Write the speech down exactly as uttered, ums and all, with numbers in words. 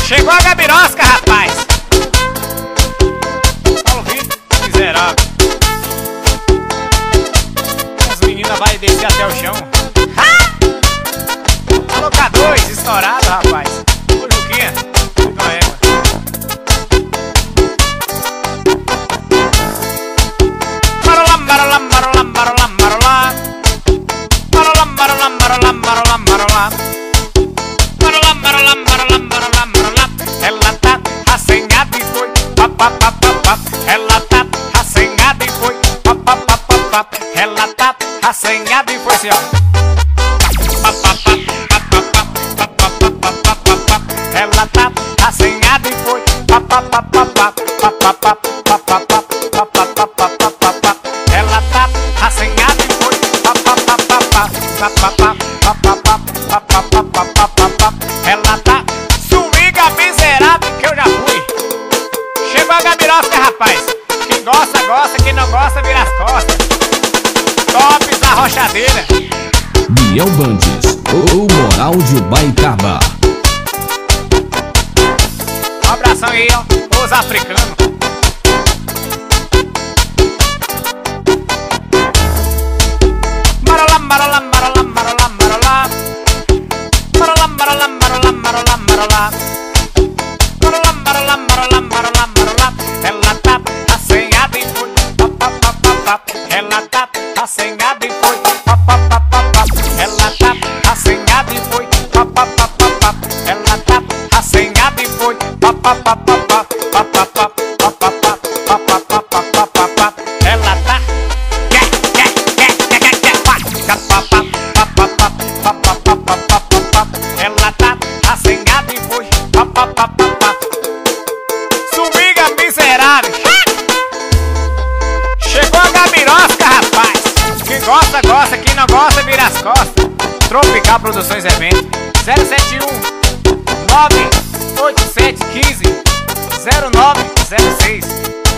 Chegou a gabirosca, rapaz. Paulo Vitor, miserável. As meninas vai descer até o chão. Alô, K dois, estourado, rapaz. Ô, Juquinha, não é, mano. Marolam, marolam, marolam, marolam, marolam. Marolam, marolam, marolam, marolam, marolam. Marolam, marolam, marolam, marolam, marolam. Ela tá assanhada e foi pa, pa, pa, pa, pa. Ela tá assanhada e foi pa, pa, pa, pa, pa. Ela tá assanhada e foi assim, ó. Pa, pa, pa, pa, pa, pa, pa, pa, pa, pa, pa, pa, pa. Ela tá assanhada e foi pa, pa, pa, pa, pa, pa, pa, pa, pa, pa, pa, pa, pa, pa, pa, pa, pa. Ela tá assanhada e foi pa, pa, pa, pa, pa, pa, pa, pa, pa, pa, pa, pa, pa, pa, pa, pa. Ela tá swinga miserável que eu já fui. Chegou a gabirosca, rapaz. Quem gosta, gosta. Quem não gosta, vira as costas. Tops da rochadeira. Biel Bandes, o moral de Ubaicaba. Um abração aí, ó, os africanos. Marolam, marolam, marolam, marolam, marolam. Marolam, marolam, marolam, marolam, marolam. Marolam, marolam, marolam, marolam, marolam. Ela tá assanhada e foi pa, pa, pa, pa, pa. Ela tá assanhada e foi pa, pa, pa, pa, pa. Ela tá assanhada e foi pa, pa, pa, pa, pa. Ela tá assanhada e foi pa, pa, pa, pa, pa, pa, pa, pa, pa, pa, pa, pa, pa, pa, pa, pa, pa. Ela tá quer, quer, quer, quer, quer, quer, pa, pa, pa, pa, pa, pa, pa, pa, pa, pa, pa, pa. Ela tá assanhada e foi pa, pa, pa, pa, pa. Swinga miserável. Chegou a gabirosca, rapaz. Quem gosta, gosta. Quem não gosta, vira as costas. Tropical Produções Eventos zero sete um nove oito sete um cinco zero nove zero seis.